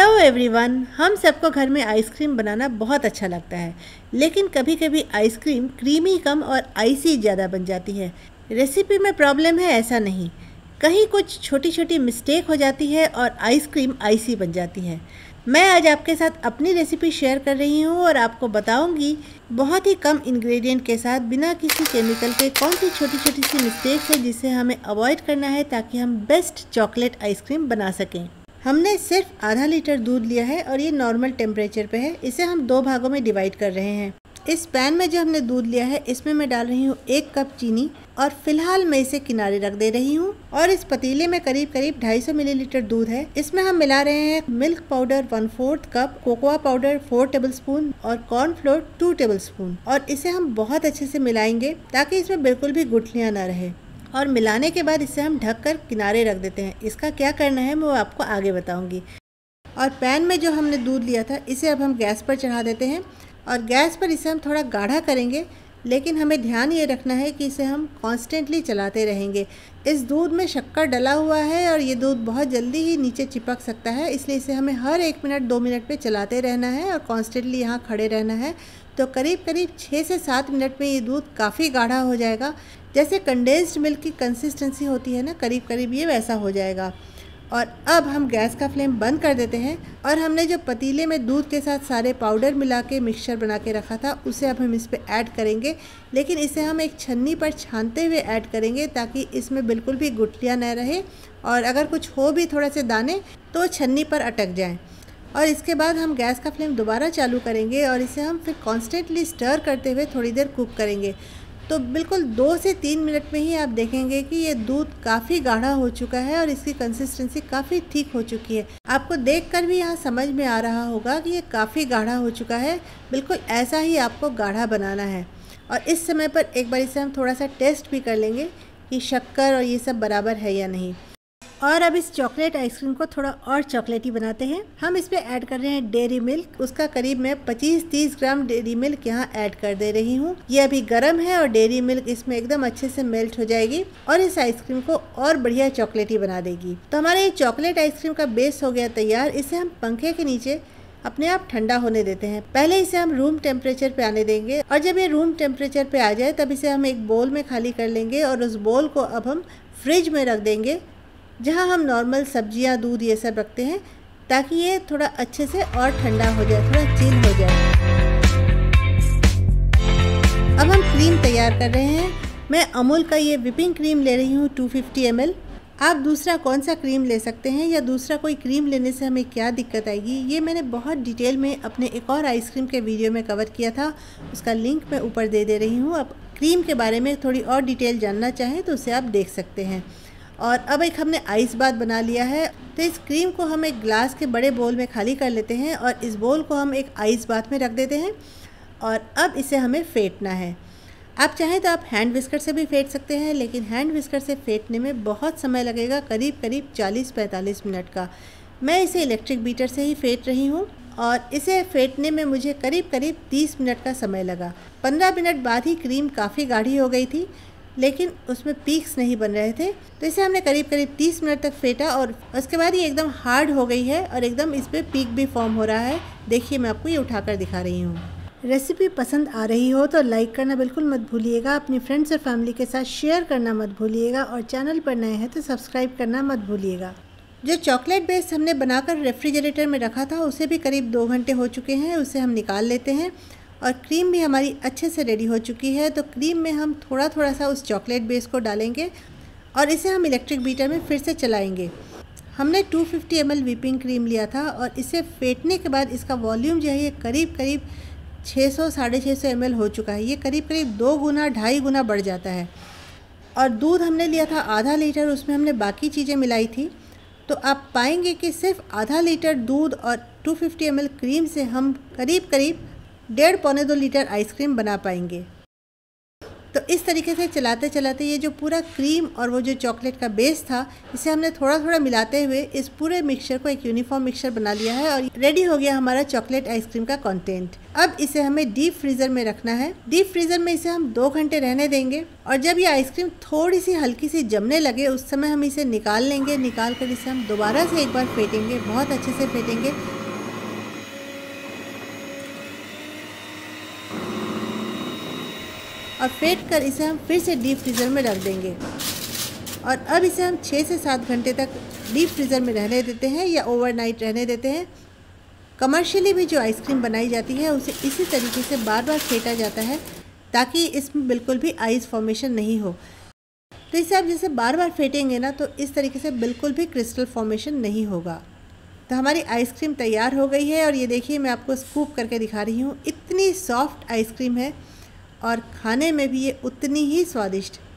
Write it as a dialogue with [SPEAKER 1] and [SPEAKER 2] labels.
[SPEAKER 1] Hello everyone. हम सबको घर में आइसक्रीम बनाना बहुत अच्छा लगता है, लेकिन कभी कभी आइसक्रीम क्रीमी कम और आइसी ज़्यादा बन जाती है। रेसिपी में प्रॉब्लम है ऐसा नहीं, कहीं कुछ छोटी छोटी मिस्टेक हो जाती है और आइसक्रीम आइसी बन जाती है। मैं आज आपके साथ अपनी रेसिपी शेयर कर रही हूँ और आपको बताऊँगी बहुत ही कम इंग्रेडिएंट के साथ बिना किसी केमिकल के कौन सी छोटी छोटी सी मिस्टेक है जिसे हमें अवॉइड करना है ताकि हम बेस्ट चॉकलेट आइसक्रीम बना सकें। हमने सिर्फ आधा लीटर दूध लिया है और ये नॉर्मल टेम्परेचर पे है। इसे हम 2 भागों में डिवाइड कर रहे हैं। इस पैन में जो हमने दूध लिया है इसमें मैं डाल रही हूँ 1 कप चीनी और फिलहाल मैं इसे किनारे रख दे रही हूँ। और इस पतीले में करीब 250 मिलीलीटर दूध है। इसमें हम मिला रहे हैं milk powder 1/4 cup, cocoa powder 4 tablespoon और कॉर्नफ्लोर 2 टेबलस्पून। और इसे हम बहुत अच्छे से मिलाएंगे ताकि इसमें बिल्कुल भी गुठलियाँ ना रहे। और मिलाने के बाद इसे हम ढककर किनारे रख देते हैं। इसका क्या करना है मैं वो आपको आगे बताऊंगी। और पैन में जो हमने दूध लिया था इसे अब हम गैस पर चढ़ा देते हैं और गैस पर इसे हम थोड़ा गाढ़ा करेंगे, लेकिन हमें ध्यान ये रखना है कि इसे हम कॉन्स्टेंटली चलाते रहेंगे। इस दूध में शक्कर डला हुआ है और ये दूध बहुत जल्दी ही नीचे चिपक सकता है, इसलिए इसे हमें हर 1 मिनट 2 मिनट पे चलाते रहना है और कॉन्स्टेंटली यहाँ खड़े रहना है। तो करीब 6 से 7 मिनट में ये दूध काफ़ी गाढ़ा हो जाएगा। जैसे कंडेंस्ड मिल्क की कंसिस्टेंसी होती है ना, करीब ये वैसा हो जाएगा। और अब हम गैस का फ्लेम बंद कर देते हैं और हमने जो पतीले में दूध के साथ सारे पाउडर मिला के मिक्सचर बना के रखा था उसे अब हम इस पर ऐड करेंगे, लेकिन इसे हम एक छन्नी पर छानते हुए ऐड करेंगे ताकि इसमें बिल्कुल भी गुठलियाँ न रहे और अगर कुछ हो भी थोड़े से दाने तो छन्नी पर अटक जाएँ। और इसके बाद हम गैस का फ्लेम दोबारा चालू करेंगे और इसे हम फिर कॉन्स्टेंटली स्टर करते हुए थोड़ी देर कुक करेंगे। तो बिल्कुल 2 से 3 मिनट में ही आप देखेंगे कि ये दूध काफ़ी गाढ़ा हो चुका है और इसकी कंसिस्टेंसी काफ़ी ठीक हो चुकी है। आपको देखकर भी यहाँ समझ में आ रहा होगा कि ये काफ़ी गाढ़ा हो चुका है। बिल्कुल ऐसा ही आपको गाढ़ा बनाना है। और इस समय पर एक बार इसे हम थोड़ा सा टेस्ट भी कर लेंगे कि शक्कर और ये सब बराबर है या नहीं। और अब इस चॉकलेट आइसक्रीम को थोड़ा और चॉकलेटी बनाते हैं। हम इस पे ऐड कर रहे हैं डेयरी मिल्क। उसका करीब मैं 25-30 ग्राम डेयरी मिल्क यहाँ ऐड कर दे रही हूँ। ये अभी गर्म है और डेयरी मिल्क इसमें एकदम अच्छे से मेल्ट हो जाएगी और इस आइसक्रीम को और बढ़िया चॉकलेटी बना देगी। तो हमारा ये चॉकलेट आइसक्रीम का बेस हो गया तैयार। इसे हम पंखे के नीचे अपने आप ठंडा होने देते हैं। पहले इसे हम रूम टेम्परेचर पे आने देंगे और जब ये रूम टेम्परेचर पे आ जाए तब इसे हम एक बोल में खाली कर लेंगे और उस बोल को अब हम फ्रिज में रख देंगे जहां हम नॉर्मल सब्जियां, दूध ये सब रखते हैं, ताकि ये थोड़ा अच्छे से और ठंडा हो जाए, थोड़ा चिल हो जाए। अब हम क्रीम तैयार कर रहे हैं। मैं अमूल का ये व्हिपिंग क्रीम ले रही हूँ 250 ml। आप दूसरा कौन सा क्रीम ले सकते हैं या दूसरा कोई क्रीम लेने से हमें क्या दिक्कत आएगी, ये मैंने बहुत डिटेल में अपने एक और आइसक्रीम के वीडियो में कवर किया था। उसका लिंक मैं ऊपर दे रही हूँ। अब क्रीम के बारे में थोड़ी और डिटेल जानना चाहें तो उसे आप देख सकते हैं। और अब एक हमने आइस बात बना लिया है, तो इस क्रीम को हम एक ग्लास के बड़े बोल में खाली कर लेते हैं और इस बोल को हम एक आइस बात में रख देते हैं। और अब इसे हमें फेंटना है। आप चाहें तो आप हैंड विस्कर से भी फेंट सकते हैं, लेकिन हैंड विस्कर से फेंटने में बहुत समय लगेगा, करीब 40-45 मिनट का। मैं इसे इलेक्ट्रिक बीटर से ही फेंट रही हूँ और इसे फेंटने में मुझे करीब 30 मिनट का समय लगा। 15 मिनट बाद ही क्रीम काफ़ी गाढ़ी हो गई थी, लेकिन उसमें पीक्स नहीं बन रहे थे। तो इसे हमने करीब 30 मिनट तक फेंटा और उसके बाद ये एकदम हार्ड हो गई है और एकदम इस पर पीक भी फॉर्म हो रहा है। देखिए मैं आपको ये उठाकर दिखा रही हूँ। रेसिपी पसंद आ रही हो तो लाइक करना बिल्कुल मत भूलिएगा, अपनी फ्रेंड्स और फैमिली के साथ शेयर करना मत भूलिएगा और चैनल पर नए हैं तो सब्सक्राइब करना मत भूलिएगा। जो चॉकलेट बेस हमने बनाकर रेफ्रिजरेटर में रखा था उसे भी करीब 2 घंटे हो चुके हैं, उसे हम निकाल लेते हैं। और क्रीम भी हमारी अच्छे से रेडी हो चुकी है। तो क्रीम में हम थोड़ा सा उस चॉकलेट बेस को डालेंगे और इसे हम इलेक्ट्रिक बीटर में फिर से चलाएंगे। हमने 250 ml व्हिपिंग क्रीम लिया था और इसे फेंटने के बाद इसका वॉल्यूम जो है ये करीब 600-650 ml हो चुका है। ये करीब 2 गुना 2.5 गुना बढ़ जाता है। और दूध हमने लिया था आधा लीटर, उसमें हमने बाकी चीज़ें मिलाई थी। तो आप पाएंगे कि सिर्फ आधा लीटर दूध और 250 ml क्रीम से हम करीब 1.5-2 लीटर आइसक्रीम बना पाएंगे। तो इस तरीके से चलाते चलाते ये जो पूरा क्रीम और वो जो चॉकलेट का बेस था, इसे हमने थोड़ा थोड़ा मिलाते हुए इस पूरे मिक्सचर को एक यूनिफॉर्म मिक्सचर बना लिया है और रेडी हो गया हमारा चॉकलेट आइसक्रीम का कंटेंट। अब इसे हमें डीप फ्रीज़र में रखना है। डीप फ्रीज़र में इसे हम 2 घंटे रहने देंगे और जब ये आइसक्रीम थोड़ी सी हल्की सी जमने लगे उस समय हम इसे निकाल लेंगे। निकाल कर इसे हम दोबारा से एक बार फेंटेंगे, बहुत अच्छे से फेंटेंगे। और फेंट कर इसे हम फिर से डीप फ्रीज़र में रख देंगे और अब इसे हम 6 से 7 घंटे तक डीप फ्रीज़र में रहने देते हैं या ओवरनाइट रहने देते हैं। कमर्शियली भी जो आइसक्रीम बनाई जाती है उसे इसी तरीके से बार बार फेंटा जाता है ताकि इसमें बिल्कुल भी आइस फॉर्मेशन नहीं हो। तो इसे आप जैसे बार बार फेंटेंगे ना तो इस तरीके से बिल्कुल भी क्रिस्टल फॉर्मेशन नहीं होगा। तो हमारी आइसक्रीम तैयार हो गई है और ये देखिए मैं आपको स्कूप करके दिखा रही हूँ। इतनी सॉफ्ट आइसक्रीम है और खाने में भी ये उतनी ही स्वादिष्ट।